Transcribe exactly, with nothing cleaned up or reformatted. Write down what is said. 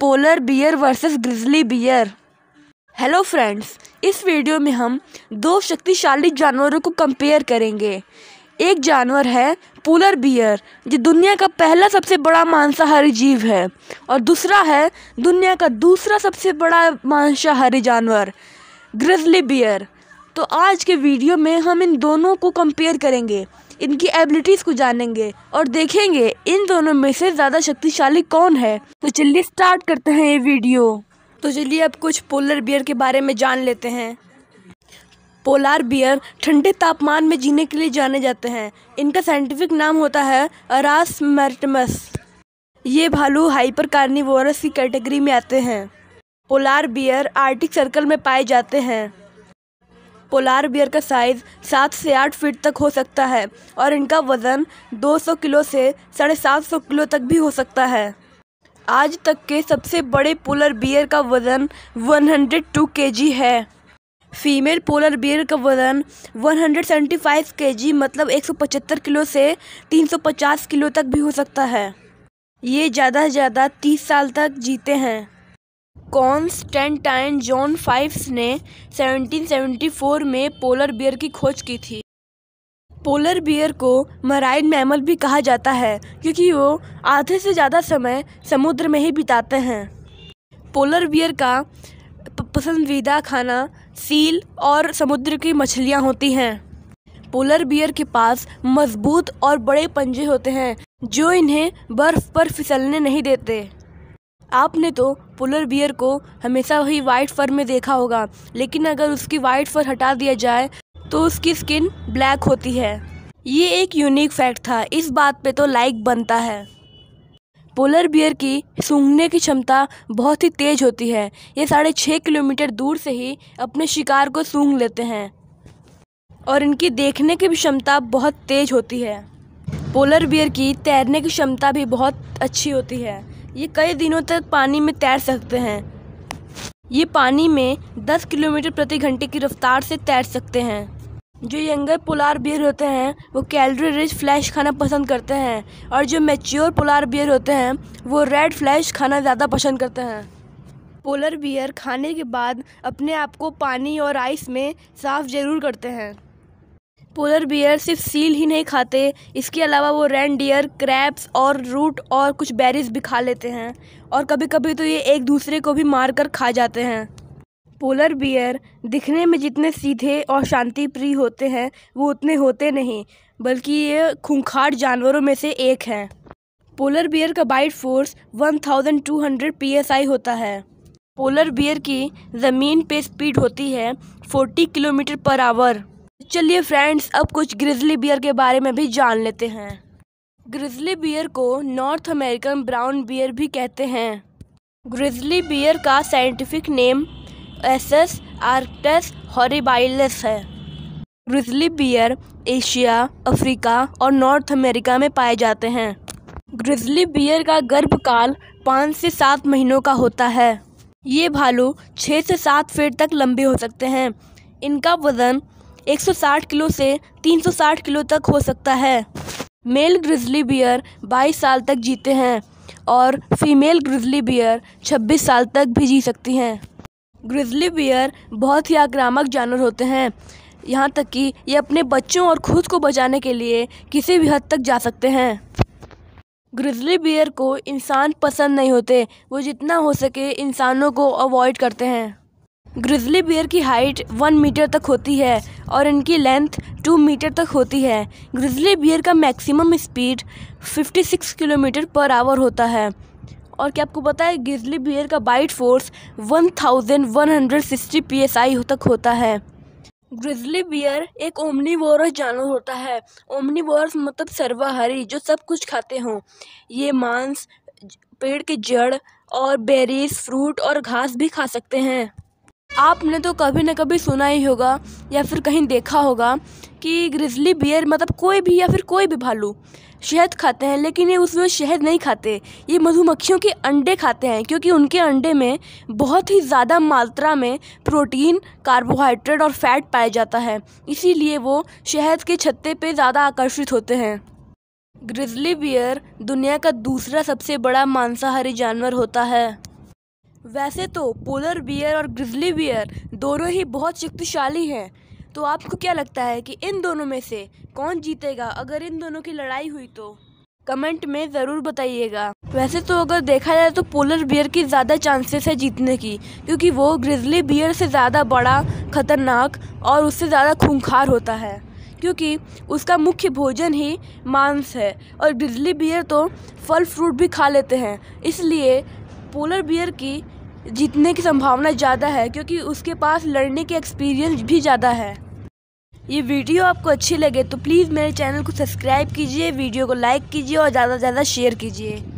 Polar bear versus grizzly bear. Hello friends, इस video में हम दो शक्तिशाली जानवरों को कंपेयर करेंगे। एक जानवर है पोलर बियर, जो दुनिया का पहला सबसे बड़ा मांसाहारी जीव है, और दूसरा है दुनिया का दूसरा सबसे बड़ा मांसाहारी जानवर ग्रिजली बियर। तो आज के वीडियो में हम इन दोनों को कंपेयर करेंगे, इनकी एबिलिटीज़ को जानेंगे और देखेंगे इन दोनों में से ज़्यादा शक्तिशाली कौन है। तो चलिए स्टार्ट करते हैं ये वीडियो। तो चलिए अब कुछ पोलर बियर के बारे में जान लेते हैं। पोलर बियर ठंडे तापमान में जीने के लिए जाने जाते हैं। इनका साइंटिफिक नाम होता है एरास्मैटिमस। ये भालू हाइपर कार्निवोरस की कैटेगरी में आते हैं। पोलर बियर आर्कटिक सर्कल में पाए जाते हैं। पोलर बियर का साइज़ सात से आठ फीट तक हो सकता है और इनका वज़न दो सौ किलो से साढ़े सात सौ किलो तक भी हो सकता है। आज तक के सबसे बड़े पोलर बियर का वज़न एक सौ दो केजी है। फीमेल पोलर बियर का वज़न एक सौ पचहत्तर केजी मतलब एक सौ पचहत्तर किलो से तीन सौ पचास किलो तक भी हो सकता है। ये ज़्यादा से ज़्यादा तीस साल तक जीते हैं। कॉन्स्टेंटाइन जॉन फाइव्स ने सत्रह सौ चौहत्तर में पोलर बियर की खोज की थी। पोलर बियर को मराइन मैमल भी कहा जाता है क्योंकि वो आधे से ज़्यादा समय समुद्र में ही बिताते हैं। पोलर बियर का पसंदीदा खाना सील और समुद्र की मछलियाँ होती हैं। पोलर बियर के पास मजबूत और बड़े पंजे होते हैं जो इन्हें बर्फ़ पर फिसलने नहीं देते। आपने तो पोलर बियर को हमेशा वही वाइट फर में देखा होगा, लेकिन अगर उसकी वाइट फर हटा दिया जाए तो उसकी स्किन ब्लैक होती है। ये एक यूनिक फैक्ट था, इस बात पे तो लाइक बनता है। पोलर बियर की सूंघने की क्षमता बहुत ही तेज होती है। ये साढ़े छः किलोमीटर दूर से ही अपने शिकार को सूंघ लेते हैं और इनकी देखने की भी क्षमता बहुत तेज होती है। पोलर बियर की तैरने की क्षमता भी बहुत अच्छी होती है। ये कई दिनों तक पानी में तैर सकते हैं। ये पानी में दस किलोमीटर प्रति घंटे की रफ्तार से तैर सकते हैं। जो यंगर पोलर बियर होते हैं वो कैलोरी रिच फ्लैश खाना पसंद करते हैं, और जो मैच्योर पोलर बियर होते हैं वो रेड फ्लैश खाना ज़्यादा पसंद करते हैं। पोलर बियर खाने के बाद अपने आप को पानी और आइस में साफ़ ज़रूर करते हैं। पोलर बियर सिर्फ सील ही नहीं खाते, इसके अलावा वो रेनडियर, क्रैब्स और रूट और कुछ बेरीज भी खा लेते हैं, और कभी कभी तो ये एक दूसरे को भी मारकर खा जाते हैं। पोलर बियर दिखने में जितने सीधे और शांति प्रिय होते हैं वो उतने होते नहीं, बल्कि ये खूंखार जानवरों में से एक हैं। पोलर बियर का बाइट फोर्स बारह सौ पी एस आई होता है। पोलर बियर की ज़मीन पे स्पीड होती है चालीस किलोमीटर पर आवर। चलिए फ्रेंड्स, अब कुछ ग्रिजली बियर के बारे में भी जान लेते हैं। ग्रिजली बियर को नॉर्थ अमेरिकन ब्राउन बियर भी कहते हैं। ग्रिजली बियर का scientific name ursus arctos horribilis है। ग्रिजली बियर एशिया, अफ्रीका और नॉर्थ अमेरिका में पाए जाते हैं। ग्रिजली बियर का गर्भकाल पाँच से सात महीनों का होता है। ये भालू छः से सात फीट तक लंबे हो सकते हैं। इनका वज़न एक सौ साठ किलो से तीन सौ साठ किलो तक हो सकता है। मेल ग्रिजली बियर बाईस साल तक जीते हैं और फीमेल ग्रिजली बियर छब्बीस साल तक भी जी सकती हैं। ग्रिजली बियर बहुत ही आक्रामक जानवर होते हैं, यहाँ तक कि ये अपने बच्चों और खुद को बचाने के लिए किसी भी हद तक जा सकते हैं। ग्रिजली बियर को इंसान पसंद नहीं होते, वो जितना हो सके इंसानों को अवॉइड करते हैं। ग्रिजली बियर की हाइट वन मीटर तक होती है और इनकी लेंथ टू मीटर तक होती है। ग्रिजली बियर का मैक्सिमम स्पीड छप्पन किलोमीटर पर आवर होता है। और क्या आपको पता है ग्रिजली बियर का बाइट फोर्स ग्यारह सौ साठ पी एस आई तक होता है। ग्रिजली बियर एक ओमनीवोरस जानवर होता है। ओमनीवोरस मतलब सर्वाहारी, जो सब कुछ खाते हों। ये मांस, पेड़ के जड़ और बेरीज, फ्रूट और घास भी खा सकते हैं। आपने तो कभी न कभी सुना ही होगा या फिर कहीं देखा होगा कि ग्रिजली बियर मतलब कोई भी या फिर कोई भी भालू शहद खाते हैं, लेकिन ये उसमें शहद नहीं खाते, ये मधुमक्खियों के अंडे खाते हैं, क्योंकि उनके अंडे में बहुत ही ज़्यादा मात्रा में प्रोटीन, कार्बोहाइड्रेट और फैट पाया जाता है, इसीलिए वो शहद के छत्ते पे ज़्यादा आकर्षित होते हैं। ग्रिजली बियर दुनिया का दूसरा सबसे बड़ा मांसाहारी जानवर होता है। वैसे तो पोलर बियर और ग्रिजली बियर दोनों ही बहुत शक्तिशाली हैं, तो आपको क्या लगता है कि इन दोनों में से कौन जीतेगा अगर इन दोनों की लड़ाई हुई तो कमेंट में ज़रूर बताइएगा। वैसे तो अगर देखा जाए तो पोलर बियर की ज़्यादा चांसेस है जीतने की, क्योंकि वो ग्रिजली बियर से ज़्यादा बड़ा, खतरनाक और उससे ज़्यादा खूंखार होता है, क्योंकि उसका मुख्य भोजन ही मांस है और ग्रिजली बियर तो फल फ्रूट भी खा लेते हैं। इसलिए पोलर बियर की जीतने की संभावना ज़्यादा है, क्योंकि उसके पास लड़ने के एक्सपीरियंस भी ज़्यादा है। ये वीडियो आपको अच्छी लगे तो प्लीज़ मेरे चैनल को सब्सक्राइब कीजिए, वीडियो को लाइक कीजिए और ज़्यादा से ज़्यादा शेयर कीजिए।